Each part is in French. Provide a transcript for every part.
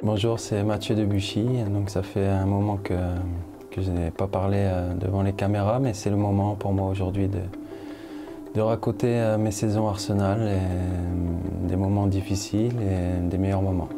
Bonjour, c'est Mathieu Debuchy. Donc ça fait un moment que je n'ai pas parlé devant les caméras, mais c'est le moment pour moi aujourd'hui de raconter mes saisons Arsenal, et des moments difficiles et des meilleurs moments.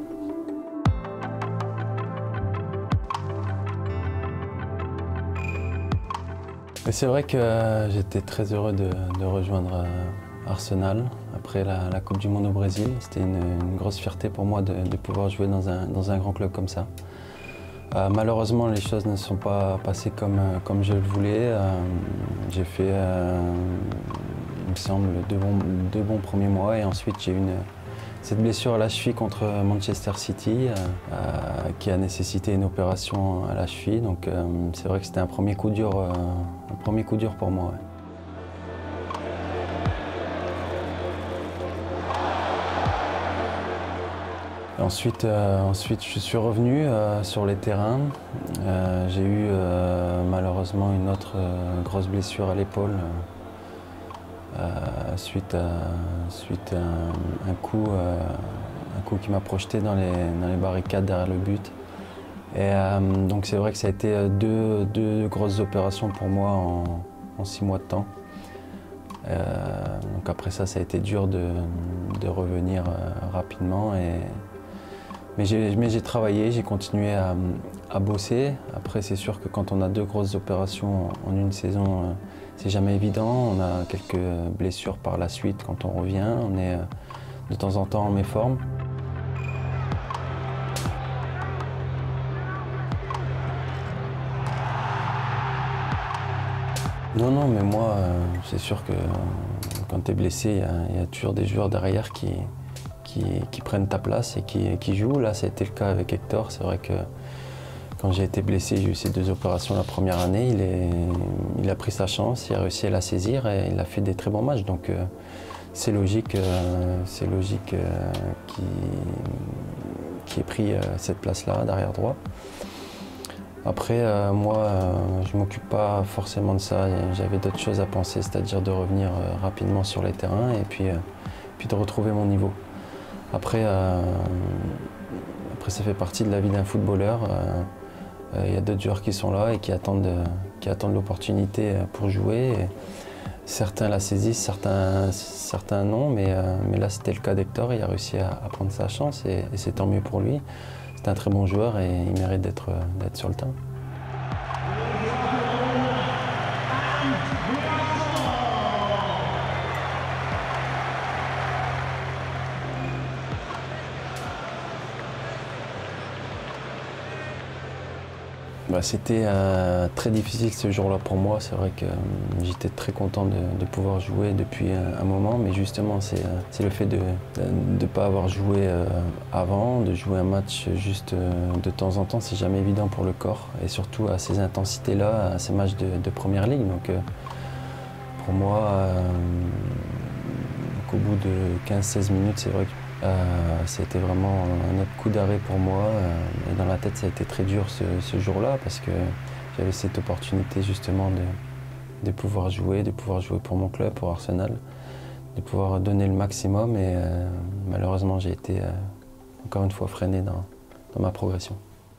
C'est vrai que j'étais très heureux de rejoindre Arsenal après la Coupe du Monde au Brésil. C'était une grosse fierté pour moi de pouvoir jouer dans un grand club comme ça. Malheureusement, les choses ne sont pas passées comme je le voulais. J'ai fait, il me semble, deux bons premiers mois, et ensuite j'ai eu cette blessure à la cheville contre Manchester City qui a nécessité une opération à la cheville. Donc c'est vrai que c'était un premier coup dur pour moi. Ouais. Ensuite, je suis revenu sur les terrains. J'ai eu malheureusement une autre grosse blessure à l'épaule suite à un coup qui m'a projeté dans les barricades derrière le but. Et donc c'est vrai que ça a été deux grosses opérations pour moi en 6 mois de temps. Donc après ça a été dur de revenir rapidement. Mais j'ai travaillé, j'ai continué à bosser. Après, c'est sûr que quand on a 2 grosses opérations en une saison, c'est jamais évident. On a quelques blessures par la suite quand on revient. On est de temps en temps en méforme. Non, mais moi, c'est sûr que quand tu es blessé, il y a toujours des joueurs derrière qui prennent ta place et qui jouent. Là, ça a été le cas avec Hector. C'est vrai que quand j'ai été blessé, j'ai eu ces 2 opérations la première année. Il a pris sa chance, il a réussi à la saisir et il a fait des très bons matchs. Donc c'est logique, qu'il ait pris cette place-là, derrière droit. Après, moi, je ne m'occupe pas forcément de ça. J'avais d'autres choses à penser, c'est-à-dire de revenir rapidement sur les terrains et puis de retrouver mon niveau. Après, ça fait partie de la vie d'un footballeur. Il y a d'autres joueurs qui sont là et qui attendent l'opportunité pour jouer. Et certains la saisissent, certains non, mais là c'était le cas d'Hector. Il a réussi à prendre sa chance et c'est tant mieux pour lui. C'est un très bon joueur et il mérite d'être sur le terrain. C'était très difficile ce jour-là pour moi. C'est vrai que j'étais très content de pouvoir jouer depuis un moment, mais justement c'est le fait de ne pas avoir joué avant, de jouer un match juste de temps en temps, c'est jamais évident pour le corps, et surtout à ces intensités-là, à ces matchs de Première Ligue. Donc pour moi, qu'au bout de 15-16 minutes, c'est vrai que c'était vraiment un autre coup d'arrêt pour moi. Et dans la tête, ça a été très dur ce jour-là parce que j'avais cette opportunité justement de pouvoir jouer pour mon club, pour Arsenal, de pouvoir donner le maximum. Et malheureusement, j'ai été encore une fois freiné dans ma progression.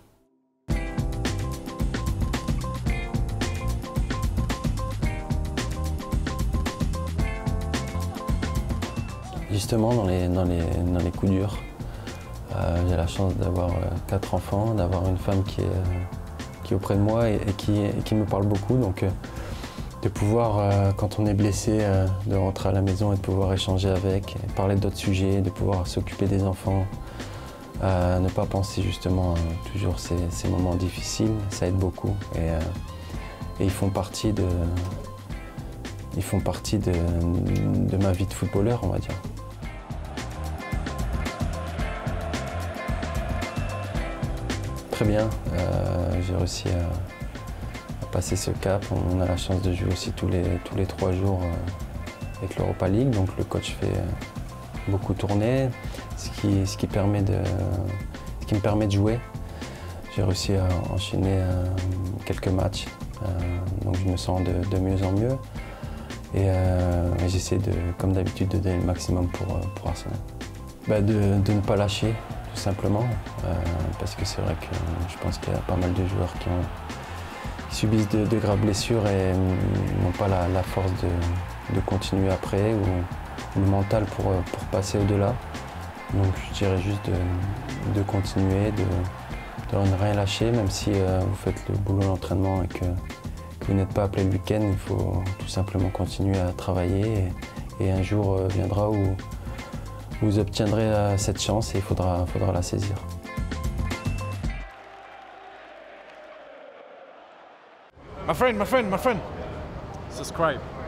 Justement, dans les coups durs, j'ai la chance d'avoir 4 enfants, d'avoir une femme qui est auprès de moi et qui me parle beaucoup. Donc de pouvoir, quand on est blessé, de rentrer à la maison et de pouvoir échanger avec, parler d'autres sujets, de pouvoir s'occuper des enfants, ne pas penser justement toujours ces moments difficiles, ça aide beaucoup. Et ils font partie de ma vie de footballeur, on va dire. Très bien, j'ai réussi à passer ce cap. On a la chance de jouer aussi tous les 3 jours avec l'Europa League, donc le coach fait beaucoup tourner, ce qui me permet de jouer. J'ai réussi à enchaîner quelques matchs, donc je me sens de mieux en mieux. Et j'essaie, comme d'habitude, de donner le maximum pour Arsenal. De ne pas lâcher, tout simplement, parce que c'est vrai que je pense qu'il y a pas mal de joueurs qui subissent de graves blessures et n'ont pas la force de continuer après ou le mental pour passer au-delà. Donc je dirais juste de continuer, de ne rien lâcher, même si vous faites le boulot d'entraînement et que vous n'êtes pas appelé le week-end, il faut tout simplement continuer à travailler et un jour viendra où vous obtiendrez cette chance et il faudra la saisir. My friend, subscribe.